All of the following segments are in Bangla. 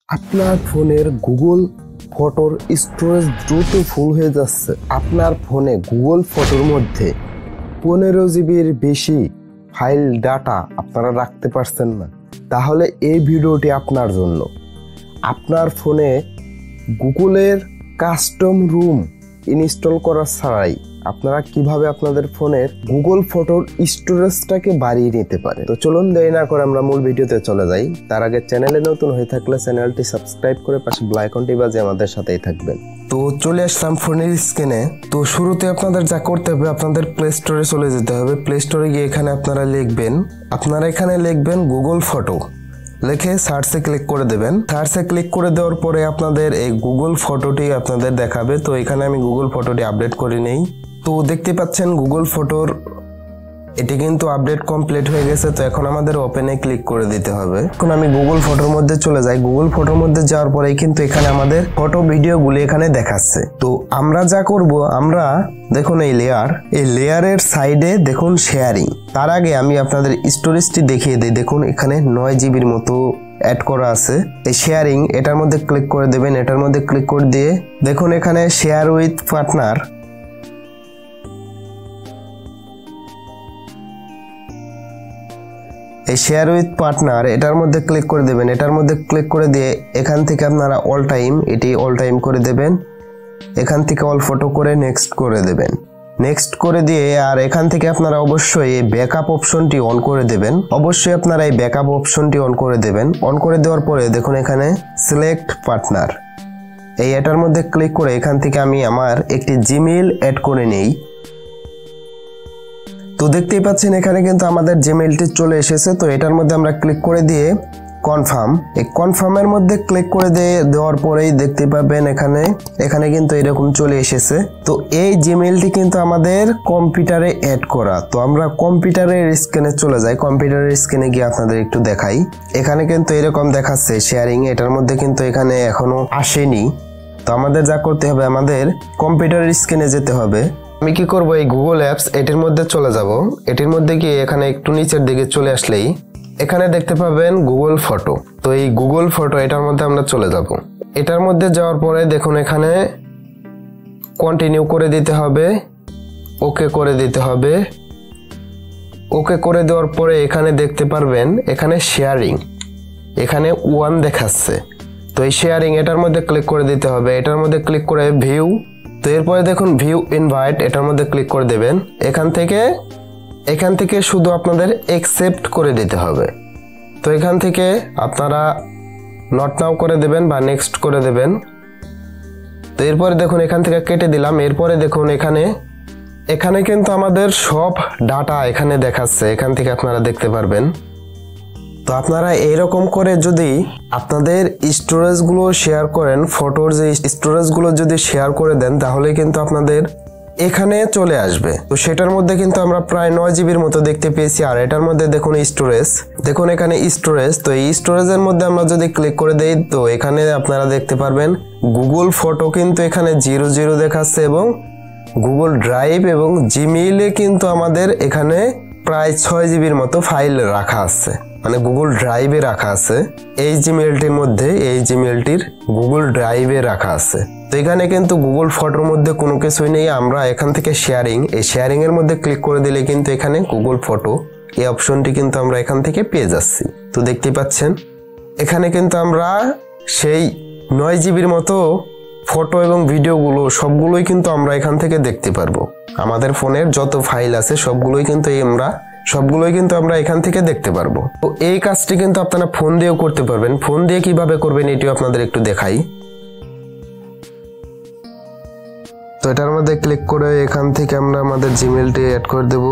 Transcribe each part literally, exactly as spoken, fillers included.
আপনার ফোনের গুগল ফটোর স্টোরেজ দ্রুত ফুল হয়ে যাচ্ছে। আপনার ফোনে গুগল ফটোর মধ্যে পনেরো জিবির বেশি ফাইল ডাটা আপনারা রাখতে পারছেন না, তাহলে এই ভিডিওটি আপনার জন্য। আপনার ফোনে গুগলের কাস্টম রুম ইনস্টল করা ছাড়াই আপনারা কিভাবে আপনাদের ফোনের গুগল ফটোর স্টোরেজটাকে বাড়িয়ে নিতে পারে। তো চলুন দেরি না করে আমরা মূল ভিডিওতে চলে যাই। তার আগে চ্যানেলে নতুন হয়ে থাকলে চ্যানেলটি সাবস্ক্রাইব করে পাশে বেল আইকনটি বাজিয়ে আমাদের সাথেই থাকবেন। তো চলে আসলাম ফোনের স্ক্রিনে। তো শুরুতে আপনাদের যা করতে হবে, আপনাদের প্লে স্টোরে চলে যেতে হবে। প্লে স্টোরে গিয়ে এখানে আপনারা লিখবেন, আপনারা এখানে লিখবেন গুগল ফটো, লিখে সার্চে ক্লিক করে দেবেন। সার্চে ক্লিক করে দেওয়ার পরে আপনাদের এই গুগল ফটোটি আপনাদের দেখাবে। তো এখানে আমি গুগল ফটোটি আপডেট করে নেই। তো দেখতে পাচ্ছেন গুগল ফটোর এটি কিন্তু আপডেট কমপ্লিট হয়ে গেছে। তো এখন আমাদের ওপেনে ক্লিক করে দিতে হবে। এখন আমি গুগল ফটোর মধ্যে চলে যাই। গুগল ফটোর মধ্যে যাওয়ার পরেই কিন্তু এখানে আমাদের ফটো ভিডিওগুলি এখানে দেখাচ্ছে। তো আমরা যা করব, আমরা দেখুন এই লেয়ার, এই লেয়ারের সাইডে দেখুন শেয়ারিং। তার আগে আমি আপনাদের স্টোরেজটি দেখিয়ে দিই। দেখুন এখানে নয় জিবির মতো অ্যাড করা আছে। এই শেয়ারিং, এটার মধ্যে ক্লিক করে দেবেন। এটার মধ্যে ক্লিক করে দিয়ে দেখুন এখানে শেয়ার উইথ পার্টনার, এই শেয়ার উইথ পার্টনার এটার মধ্যে ক্লিক করে দেবেন। এটার মধ্যে ক্লিক করে দিয়ে এখান থেকে আপনারা অল টাইম, এটি অল টাইম করে দেবেন। এখান থেকে অল ফটো করে নেক্সট করে দেবেন। নেক্সট করে দিয়ে আর এখান থেকে আপনারা অবশ্যই এই ব্যাকআপ অপশনটি অন করে দেবেন। অবশ্যই আপনারা এই ব্যাকআপ অপশনটি অন করে দেবেন। অন করে দেওয়ার পরে দেখুন এখানে সিলেক্ট পার্টনার, এই এটার মধ্যে ক্লিক করে এখান থেকে আমি আমার একটি জিমেইল অ্যাড করে নেই। তো দেখতেই পাচ্ছেন এখানে কিন্তু আমাদের জিমেইলটি চলে এসেছে। তো এটার মধ্যে আমরা ক্লিক করে দিয়ে কনফার্ম, এই কনফার্মের মধ্যে ক্লিক করে দিয়ে দেওয়ার পরেই দেখতে পাবেন এখানে এখানে কিন্তু এরকম চলে এসেছে। তো এই জিমেইলটি কিন্তু আমাদের কম্পিউটারে অ্যাড করা। তো আমরা কম্পিউটারের স্ক্রিনে চলে যাই। কম্পিউটারের স্ক্রিনে গিয়ে আপনাদের একটু দেখাই। এখানে কিন্তু এরকম দেখাচ্ছে শেয়ারিং, এটার মধ্যে কিন্তু এখানে এখনো আসেনি। তো আমাদের যা করতে হবে, আমাদের কম্পিউটারের স্ক্রিনে যেতে হবে। আমি কি করব, এই গুগল অ্যাপস এটির মধ্যে চলে যাব। এটির মধ্যে গিয়ে এখানে একটু নিচের দিকে চলে আসলেই এখানে দেখতে পাবেন গুগল ফটো। তো এই গুগল ফটো এটার মধ্যে আমরা চলে যাব। এটার মধ্যে যাওয়ার পরে দেখুন এখানে কন্টিনিউ করে দিতে হবে, ওকে করে দিতে হবে। ওকে করে দেওয়ার পরে এখানে দেখতে পারবেন এখানে শেয়ারিং, এখানে ওয়ান দেখাচ্ছে। তো এই শেয়ারিং এটার মধ্যে ক্লিক করে দিতে হবে। এটার মধ্যে ক্লিক করে ভিউ, তো এরপরে দেখুন ভিউ ইনভাইট, এটার মধ্যে ক্লিক করে দেবেন। এখান থেকে এখান থেকে শুধু আপনাদের অ্যাকসেপ্ট করে দিতে হবে। তো এখান থেকে আপনারা নট নাও করে দেবেন বা নেক্সট করে দেবেন। তো এরপরে দেখুন এখান থেকে কেটে দিলাম। এরপরে দেখুন এখানে এখানে কিন্তু আমাদের সব ডাটা এখানে দেখাচ্ছে, এখান থেকে আপনারা দেখতে পারবেন। তো আপনারা এইরকম করে যদি আপনাদের স্টোরেজগুলো শেয়ার করেন, ফটোর যে স্টোরেজগুলো যদি শেয়ার করে দেন, তাহলে কিন্তু আপনাদের এখানে চলে আসবে। তো সেটার মধ্যে কিন্তু আমরা প্রায় নয় জিবির মতো দেখতে পেয়েছি। আর এটার মধ্যে দেখুন স্টোরেজ, দেখুন এখানে স্টোরেজ। তো এই স্টোরেজের মধ্যে আমরা যদি ক্লিক করে দেই, তো এখানে আপনারা দেখতে পারবেন গুগল ফটো কিন্তু এখানে জিরো জিরো দেখাচ্ছে এবং গুগল ড্রাইভ এবং জিমেইলে কিন্তু আমাদের এখানে প্রায় ছয় জিবির মতো ফাইল রাখা আছে, মানে গুগল ড্রাইভে রাখা আছে। এই জিমেইলটির মধ্যে, এই জিমেইলটির গুগল ড্রাইভে রাখা আছে। তো এখানে কিন্তু গুগল ফটোর মধ্যে কোনো কিছুই নেই। আমরা এখান থেকে শেয়ারিং, এই শেয়ারিং এর মধ্যে ক্লিক করে দিলে কিন্তু এখানে গুগল ফটো এই অপশনটি কিন্তু আমরা এখান থেকে পেয়ে যাচ্ছি। তো দেখতে পাচ্ছেন এখানে কিন্তু আমরা সেই নয় জিবির মতো ফটো এবং ভিডিওগুলো সবগুলোই কিন্তু আমরা এখান থেকে দেখতে পারবো। আমাদের ফোনের যত ফাইল আছে সবগুলোই কিন্তু আমরা সবগুলোই কিন্তু আমরা এখান থেকে দেখতে পারবো। তো এই কাজটি কিন্তু আপনারা ফোন দিয়েও করতে পারবেন। ফোন দিয়ে কিভাবে করবেন এটিও আপনাদের একটু দেখাই। তো এটার মধ্যে ক্লিক করে এখান থেকে আমরা আমাদের জিমেইলটি অ্যাড করে দেব।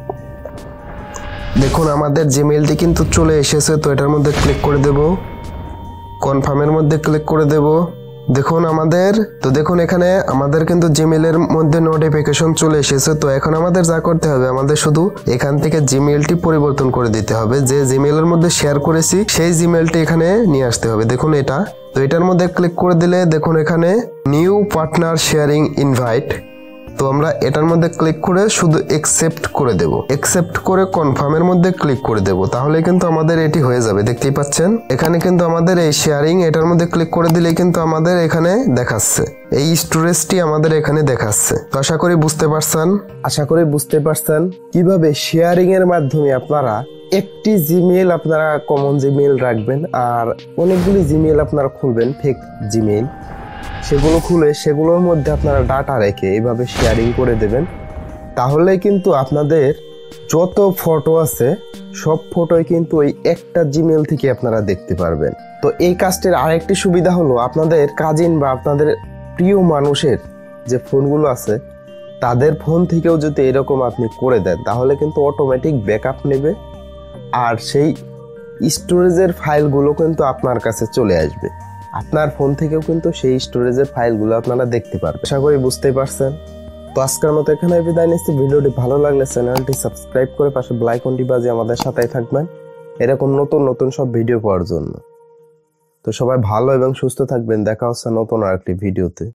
দেখুন আমাদের জিমেইলটি কিন্তু চলে এসেছে। তো এটার মধ্যে ক্লিক করে দেব, কনফার্মের মধ্যে ক্লিক করে দেব। দেখুন আমাদের, তো দেখুন এখানে আমাদের কিন্তু জিমেইলের মধ্যে নোটিফিকেশন চলে এসেছে। তো এখন আমাদের যা করতে হবে, আমাদের শুধু এখান থেকে জিমেইলটি পরিবর্তন করে দিতে হবে। যে জিমেইলের মধ্যে শেয়ার করেছি সেই জিমেইলটি এখানে নিয়ে আসতে হবে। দেখুন এটা, তো এটার মধ্যে ক্লিক করে দিলে দেখুন এখানে নিউ পার্টনার শেয়ারিং ইনভাইট, তো আমরা এটার মধ্যে ক্লিক করে শুধু একসেপ্ট করে দেব, একসেপ্ট করে কনফার্মের মধ্যে ক্লিক করে দেব, তাহলে কিন্তু আমাদের এটি হয়ে যাবে। দেখতেই পাচ্ছেন এখানে কিন্তু আমাদের এই শেয়ারিং এটার মধ্যে ক্লিক করে দিলে কিন্তু আমাদের এখানে দেখাচ্ছে, এই স্টোরেজটি আমাদের এখানে দেখাচ্ছে। তো আশা করি বুঝতে পারছেন আশা করি বুঝতে পারছেন কিভাবে শেয়ারিং এর মাধ্যমে আপনারা একটি জিমেইল আপনারা কমন জিমেইল রাখবেন আর অনেকগুলি জিমেইল আপনারা খুলবেন ফেক জিমেইল, সেগুলো খুলে সেগুলোর মধ্যে আপনারা ডাটা রেখে এইভাবে শেয়ারিং করে দেবেন। তাহলে কিন্তু আপনাদের যত ফটো আছে সব ফটোই কিন্তু ওই একটা জিমেইল থেকে আপনারা দেখতে পারবেন। তো এই কাজটির আরেকটি সুবিধা হলো আপনাদের কাজিন বা আপনাদের প্রিয় মানুষের যে ফোনগুলো আছে তাদের ফোন থেকেও যদি এরকম আপনি করে দেন তাহলে কিন্তু অটোমেটিক ব্যাকআপ নেবে আর সেই স্টোরেজের ফাইলগুলো কিন্তু আপনার কাছে চলে আসবে, আপনার ফোন থেকেও কিন্তু সেই স্টোরেজের ফাইলগুলো আপনারা দেখতে পারবেন। আশা করি বুঝতেই পারছেন। তো আজকের মতো এখানে বিদায় নিচ্ছি। ভিডিওটি ভালো লাগলে চ্যানেলটি সাবস্ক্রাইব করে পাশে বেল আইকনটি বাজিয়ে আমাদের সাথেই থাকবেন এরকম নতুন নতুন সব ভিডিও পাওয়ার জন্য। তো সবাই ভালো এবং সুস্থ থাকবেন, দেখা হচ্ছে নতুন আরেকটি ভিডিওতে।